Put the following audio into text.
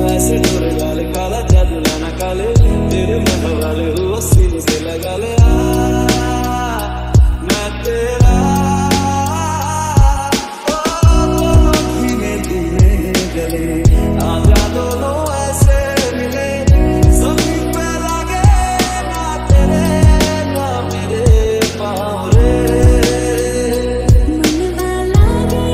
ऐसे टोरे गाले काला जादू लाना काले तेरे मन वाले वो सीने से लगा ले।